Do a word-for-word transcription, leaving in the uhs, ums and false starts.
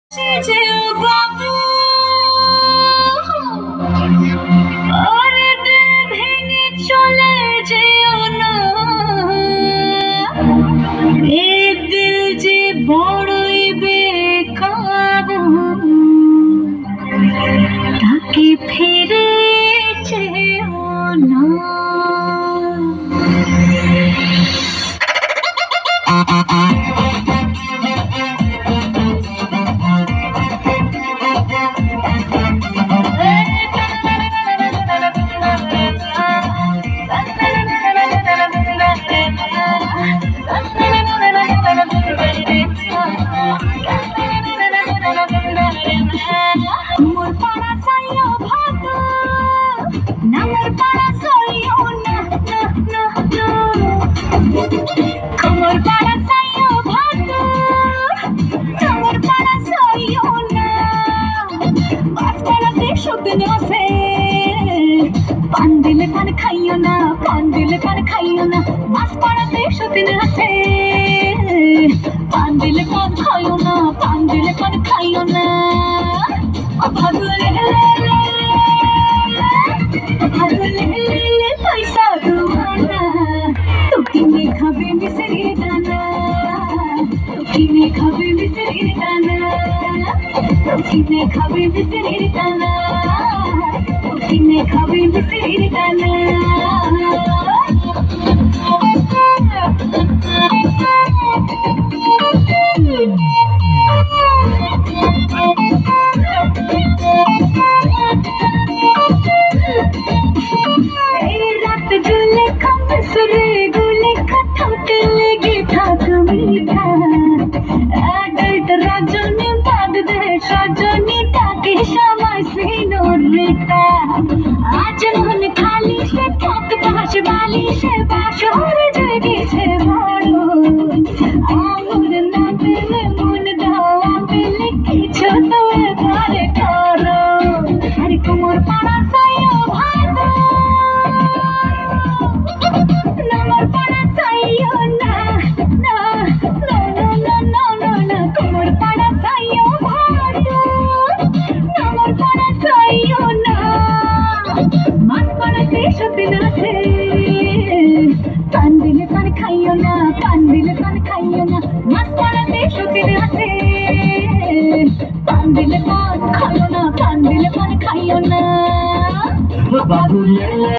যেও বাবু আর দিল ভেঙে চলে যেও না, এ দিল যে বড়ই বেকাবু, তাকে ফিরে যেও না। মোর পাড়া চাইও ভাত না, মোর পাড়া চাইও না, না না না, মোর পাড়া চাইও ভাত না, মোর পাড়া চাইও না। বাস পাড়াতে সুদিন আছে, পান দিলে পান খাইও না, পান দিলে পান খাইও না। বাস পাড়াতে সুদিন আছে, পান দিলে পান খাইও না, পান দিলে পান খাইও না। पैसा दुआना तो किने खाबे मिसरी दाना, तो किने खाबे मिसरी दाना, तो किने खाबे मिसरी दाना, तो किने खाबे मिसरी दाना। आज मन खाली से ठाक पास वाली से बाशोर जगे से मारो आमुर नाते में मन दावा पे लिखी छोटो घरे करो। अरे कुमोर पाड़ा सायो भात नमर पाड़ा सायो ना ना ना ना ना ना ना, कुमोर पाड़ा सायो भात नमर पाड़ा सायो ना। मास पाड़ाते सुदिन आछे, पान दिले पान खाइयो ना, पान दिले पान खाइयो ना। मास पाड़ाते सुदिन आछे, पान दिले पान खाइयो ना, पान दिले पान खाइयो ना।